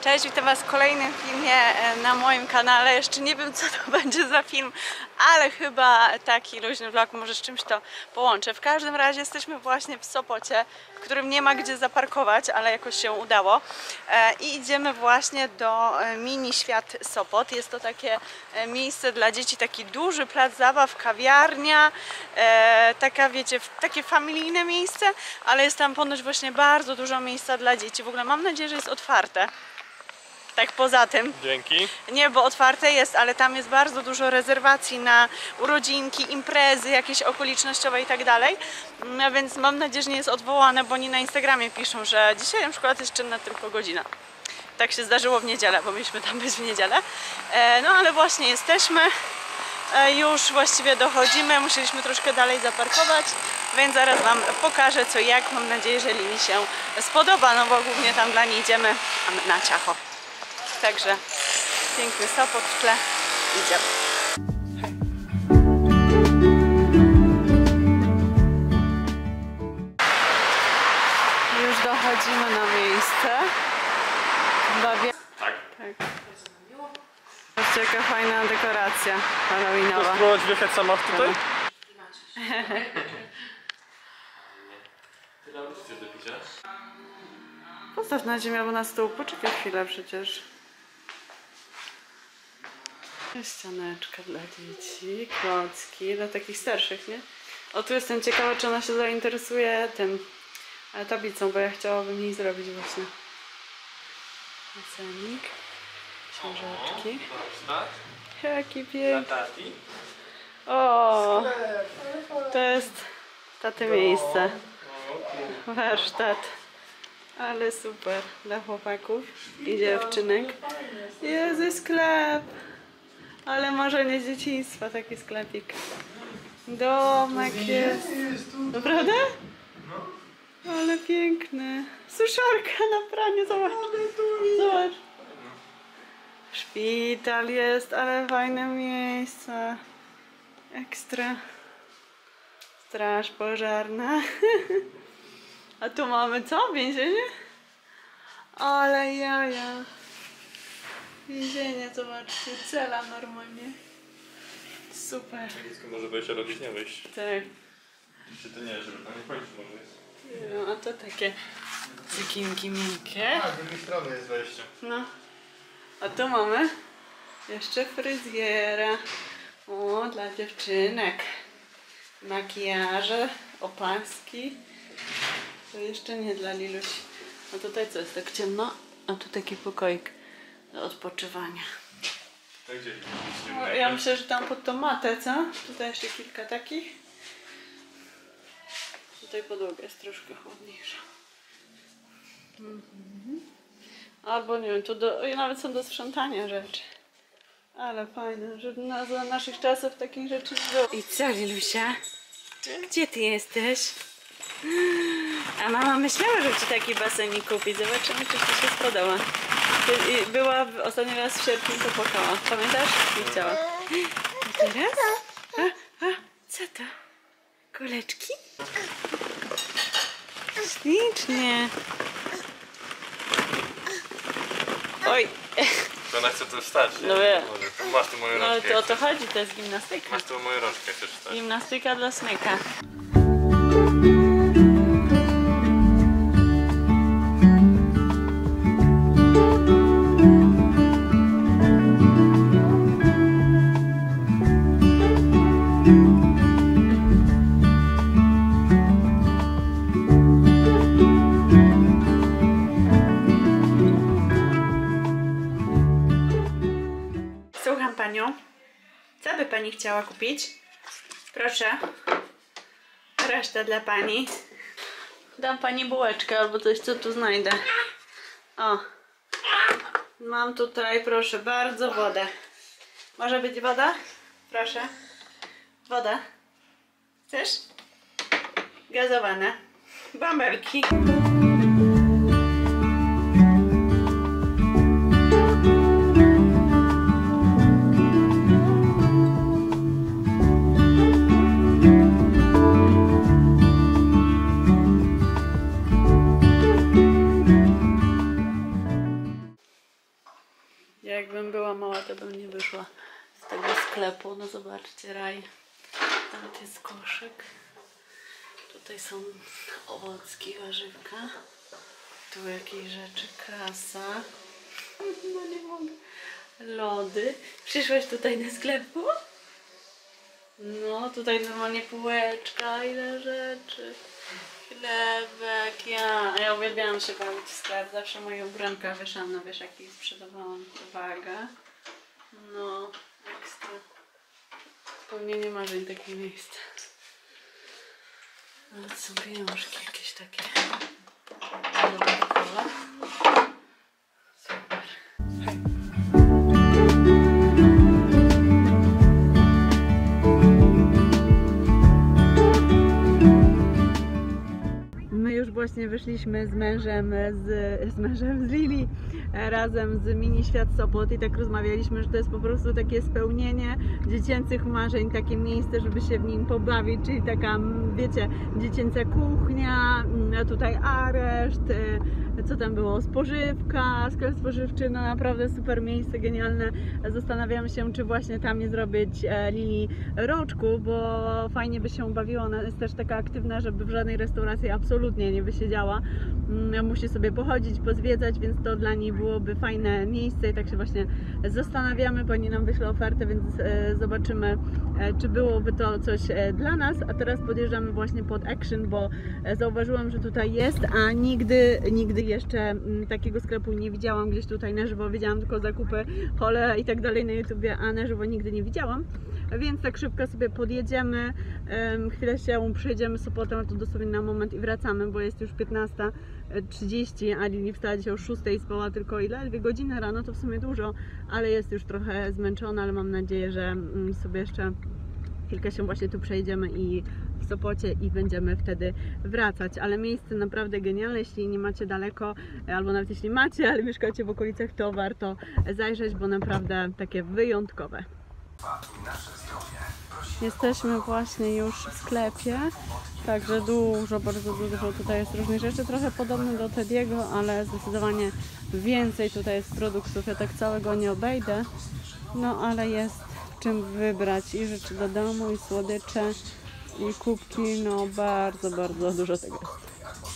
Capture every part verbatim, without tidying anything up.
Cześć, witam Was w kolejnym filmie na moim kanale. Jeszcze nie wiem, co to będzie za film, ale chyba taki luźny vlog, może z czymś to połączę. W każdym razie jesteśmy właśnie w Sopocie, w którym nie ma gdzie zaparkować, ale jakoś się udało. I idziemy właśnie do Mini Świat Sopot. Jest to takie miejsce dla dzieci, taki duży plac zabaw, kawiarnia, taka, wiecie, takie familijne miejsce, ale jest tam ponoć właśnie bardzo dużo miejsca dla dzieci. W ogóle mam nadzieję, że jest otwarte. Tak poza tym. Dzięki. Nie, bo otwarte jest, ale tam jest bardzo dużo rezerwacji na urodzinki, imprezy jakieś okolicznościowe i tak dalej. No więc mam nadzieję, że nie jest odwołane, bo oni na Instagramie piszą, że dzisiaj na przykład jest czynna tylko godzina. Tak się zdarzyło w niedzielę, bo mieliśmy tam być w niedzielę. E, no ale właśnie jesteśmy. E, już właściwie dochodzimy. Musieliśmy troszkę dalej zaparkować, więc zaraz Wam pokażę co jak. Mam nadzieję, że mi się spodoba, no bo głównie tam dla niej idziemy na ciacho. Także piękny Sopot w tle. Idziemy. Już dochodzimy na miejsce. Bawię... Tak. Tak. Zobaczcie, jaka fajna dekoracja halloweenowa. Chcesz spróbować wjechać sama tutaj? Postaw na ziemię albo na stół. Poczekaj chwilę przecież. Ścianeczka dla dzieci, klocki, dla takich starszych, nie? O, tu jestem ciekawa, czy ona się zainteresuje tym tablicą, bo ja chciałabym jej zrobić właśnie. Ocenik, książeczki. Jaki piękny. O, to jest taty miejsce. Warsztat. Ale super. Dla chłopaków i dziewczynek. Jezu, sklep. Ale marzenie dzieciństwa, taki sklepik. Domek jest. Naprawdę? No. Ale piękny. Suszarka na pranie, zobacz. Zobacz. Szpital jest, ale fajne miejsce. Ekstra. Straż pożarna. A tu mamy co? Więzienie? Ale jaja. Więzienie, zobaczcie, cela normalnie. Super. Dziecko może wejść, a rodzic nie wyjść. Tak. Czy to nie, żeby tam nie kończyć może jest. No, a to takie cykinki miękkie. A, z drugiej strony jest wejście. No. A tu mamy jeszcze fryzjera. O, dla dziewczynek. Makijaże, opaski. To jeszcze nie dla Liluś. A tutaj co jest tak ciemno? A tu taki pokoik do odpoczywania. To gdzie? No, ja myślę, że tam pod tą matę, co? Tutaj jeszcze kilka takich. Tutaj podłoga jest troszkę chłodniejsza. Mhm. Albo nie wiem, tu do, nawet są do sprzątania rzeczy. Ale fajne, że na, za naszych czasów takich rzeczy nie było. I co, Lilusia? Gdzie ty jesteś? A mama myślała, że ci taki basenik kupić. Zobaczymy, czy ci się spodoba. Była ostatni raz w sierpniu, to płakała. Pamiętasz? Nie chciała. A teraz? A, a, co to? Kuleczki? Ślicznie. Oj. Ona chce tu wstać. No wiem. Masz tu moją No rączkę. to o to chodzi, to jest gimnastyka. Masz tu moją rączkę, chcesz wstać. Gimnastyka dla smyka. Słucham panią. Co by pani chciała kupić? Proszę. Reszta dla pani. Dam pani bułeczkę albo coś, co tu znajdę. O. Mam tutaj, proszę bardzo, wodę. Może być woda? Proszę. Woda. Chcesz? Gazowana. Bąbelki. zobaczcie, raj. Tam jest koszyk. Tutaj są owocki, warzywka. Tu jakieś rzeczy, kasa. No nie mogę. Lody. Przyszłaś tutaj do sklepu? No, tutaj normalnie półeczka, ile rzeczy. Chlebek, ja. Ja uwielbiałam się bawić w sklep. Zawsze moje ubranka wieszałam na wieszaki i sprzedawałam. Uwaga. No, ekstra. Spełnienie marzeń takie miejsce. Ale są pieniążki jakieś takie. Coca-Cola. Super. My już właśnie wyszliśmy z mężem, z, z mężem z Lili razem z Mini Świat Sopot i tak rozmawialiśmy, że to jest po prostu takie spełnienie dziecięcych marzeń, takie miejsce, żeby się w nim pobawić, czyli taka, wiecie, dziecięca kuchnia, tutaj areszt, co tam było, spożywka, sklep spożywczy, no naprawdę super miejsce, genialne. Zastanawiam się, czy właśnie tam nie zrobić Lili roczku, bo fajnie by się bawiła, ona jest też taka aktywna, żeby w żadnej restauracji absolutnie nie wysiedziała. Musi sobie pochodzić, pozwiedzać, więc to dla niej byłoby fajne miejsce i tak się właśnie zastanawiamy. Pani nam wyśle ofertę, więc zobaczymy, czy byłoby to coś dla nas. A teraz podjeżdżamy właśnie pod Action, bo zauważyłam, że tutaj jest, a nigdy, nigdy jeszcze takiego sklepu nie widziałam gdzieś tutaj na żywo. Widziałam tylko zakupy, hole i tak dalej na YouTubie, a na żywo nigdy nie widziałam. Więc tak szybko sobie podjedziemy, chwilę się przejdziemy Sopotem, to dosłownie na moment i wracamy, bo jest już piętnasta trzydzieści, a Lili wstała dzisiaj o szóstej i spała tylko ile? Dwie godziny rano, to w sumie dużo, ale jest już trochę zmęczona, ale mam nadzieję, że sobie jeszcze chwilkę się właśnie tu przejdziemy i w Sopocie i będziemy wtedy wracać, ale miejsce naprawdę genialne, jeśli nie macie daleko, albo nawet jeśli macie, ale mieszkacie w okolicach, to warto zajrzeć, bo naprawdę takie wyjątkowe. Jesteśmy właśnie już w sklepie, także dużo, bardzo dużo tutaj jest różnych rzeczy, trochę podobne do Tediego, ale zdecydowanie więcej tutaj jest produktów, ja tak całego nie obejdę, no ale jest w czym wybrać i rzeczy do domu, i słodycze, i kubki, no bardzo, bardzo dużo tego jest.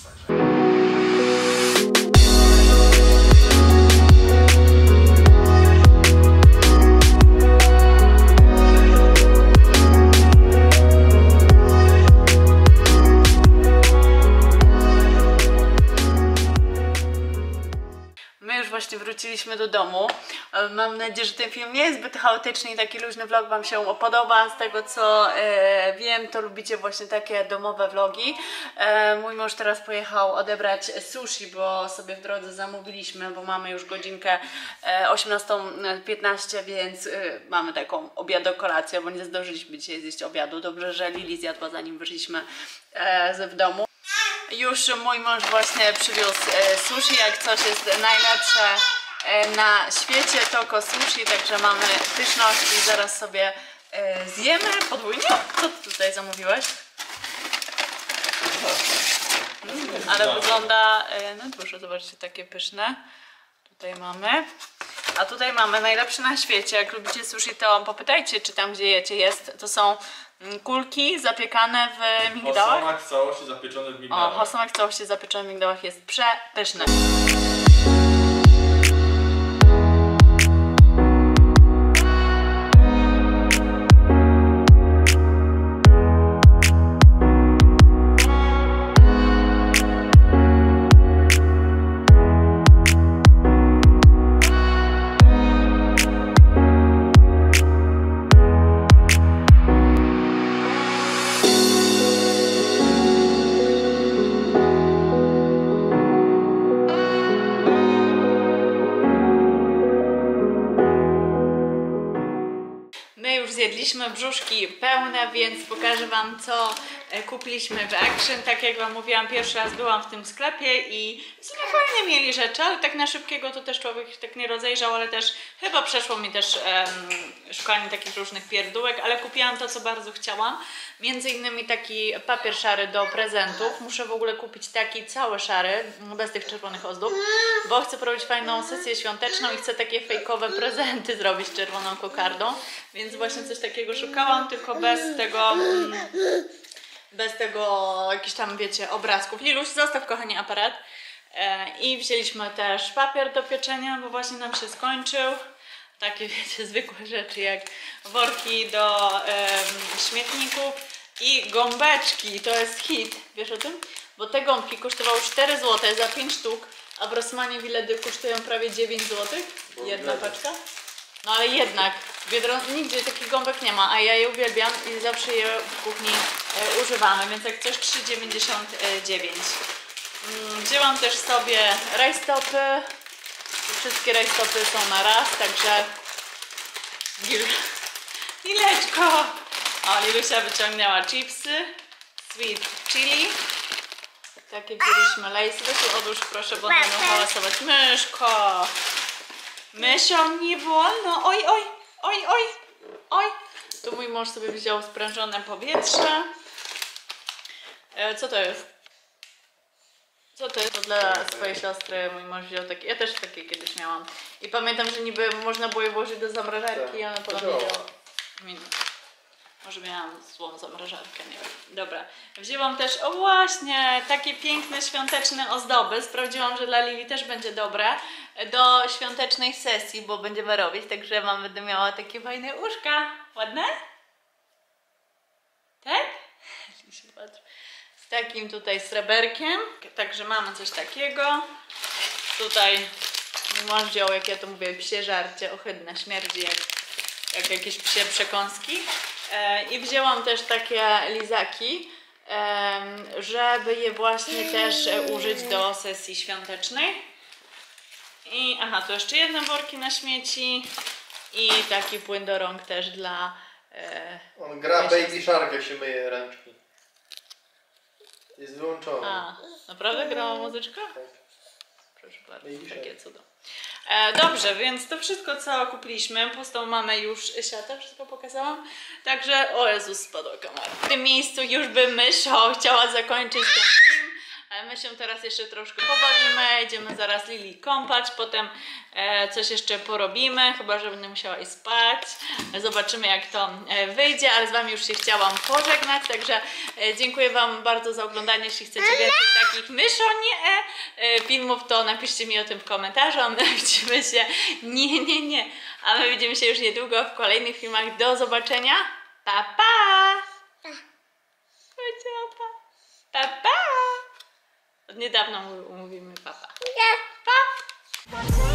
Właśnie wróciliśmy do domu. Mam nadzieję, że ten film nie jest zbyt chaotyczny i taki luźny vlog Wam się podoba. Z tego co e, wiem, to lubicie właśnie takie domowe vlogi. E, mój mąż teraz pojechał odebrać sushi, bo sobie w drodze zamówiliśmy, bo mamy już godzinkę e, osiemnasta piętnaście, więc e, mamy taką obiado-kolację, bo nie zdążyliśmy dzisiaj zjeść obiadu. Dobrze, że Lili zjadła, zanim wyszliśmy e, w domu. Już mój mąż właśnie przywiózł e, sushi, jak coś jest najlepsze e, na świecie, to ko sushi, także mamy pyszności, zaraz sobie e, zjemy podwójnie. Co ty tutaj zamówiłeś? Mm, ale wygląda, e, no proszę, zobaczcie, takie pyszne. Tutaj mamy. A tutaj mamy najlepsze na świecie. Jak lubicie sushi, to popytajcie, czy tam gdzie jecie jest. To są kulki zapiekane w migdałach. Hosomak w całości zapieczony w migdałach. O, hosomak w całości zapieczony w migdałach jest przepyszny. Zjedliśmy brzuszki pełne, więc pokażę Wam, co e, kupiliśmy w Action. Tak jak Wam mówiłam, pierwszy raz byłam w tym sklepie i w sumie fajnie mieli rzeczy, ale tak na szybkiego to też człowiek tak nie rozejrzał, ale też chyba przeszło mi też em, szukanie takich różnych pierdółek, ale kupiłam to, co bardzo chciałam. Między innymi taki papier szary do prezentów. Muszę w ogóle kupić taki cały szary, bez tych czerwonych ozdób, bo chcę robić fajną sesję świąteczną i chcę takie fejkowe prezenty zrobić z czerwoną kokardą, więc właśnie coś takiego szukałam, tylko bez tego, bez tego jakichś tam, wiecie, obrazków. Liluś, zostaw, kochanie, aparat. I wzięliśmy też papier do pieczenia, bo właśnie nam się skończył. Takie, wiecie, zwykłe rzeczy jak worki do um, śmietników i gąbeczki. To jest hit. Wiesz o tym? Bo te gąbki kosztowały cztery złote za pięć sztuk, a w Rossmanie Wiledy kosztują prawie dziewięć złotych. Jedna paczka. No ale jednak, Biedron, nigdzie takich gąbek nie ma, a ja je uwielbiam i zawsze je w kuchni e, używamy, więc jak coś trzy dziewięćdziesiąt dziewięć. Mm, wzięłam też sobie rajstopy. Wszystkie rajstopy są na raz, także Mileczko! O, Lilusia wyciągnęła chipsy, sweet chili. Takie wzięliśmy lejsy. Weź odłóż proszę, bo będą hałasować. Myszko! Mysiom nie wolno! Oj, oj, oj, oj, oj! Tu mój mąż sobie wziął sprężone powietrze. E, co to jest? Co to jest? To dla swojej siostry mój mąż wziął takie. Ja też takie kiedyś miałam. I pamiętam, że niby można było je włożyć do zamrażarki i ona potem wiedziała. Może miałam złą zamrażarkę, nie wiem. Dobra. Wzięłam też, o właśnie, takie piękne świąteczne ozdoby. Sprawdziłam, że dla Lili też będzie dobre do świątecznej sesji, bo będziemy robić. Także mam, będę miała takie fajne uszka. Ładne? Tak? Patrz. Z takim tutaj sreberkiem. Także mamy coś takiego. Tutaj mąż wziął, jak ja to mówię, psie żarcie. Ohydne, śmierdzi jak, jak jakieś psie przekąski. E, I wzięłam też takie lizaki, e, żeby je właśnie też użyć do sesji świątecznej. I aha, tu jeszcze jedne worki na śmieci i taki płyn do rąk też dla... E, On gra Baby Shark, jak się myje ręczki. Jest wyłączony. A, naprawdę grała muzyczka? Tak. Proszę bardzo, Baby takie Shark. cudo. E, dobrze, więc to wszystko, co kupiliśmy. Pustą mamy już siatę, wszystko pokazałam. Także, o Jezus, spadła kamera. W tym miejscu już by Mysio chciała zakończyć ten film. My się teraz jeszcze troszkę pobawimy, idziemy zaraz Lili kąpać, potem e, coś jeszcze porobimy, chyba że będę musiała i spać. Zobaczymy, jak to e, wyjdzie, ale z Wami już się chciałam pożegnać, także e, dziękuję Wam bardzo za oglądanie. Jeśli chcecie więcej takich myszo, nie e, filmów, to napiszcie mi o tym w komentarzu, a my widzimy się, nie, nie, nie, a my widzimy się już niedługo w kolejnych filmach. Do zobaczenia, pa, pa! Powiedziała pa, pa, pa! Od niedawna mówimy papa. Pa!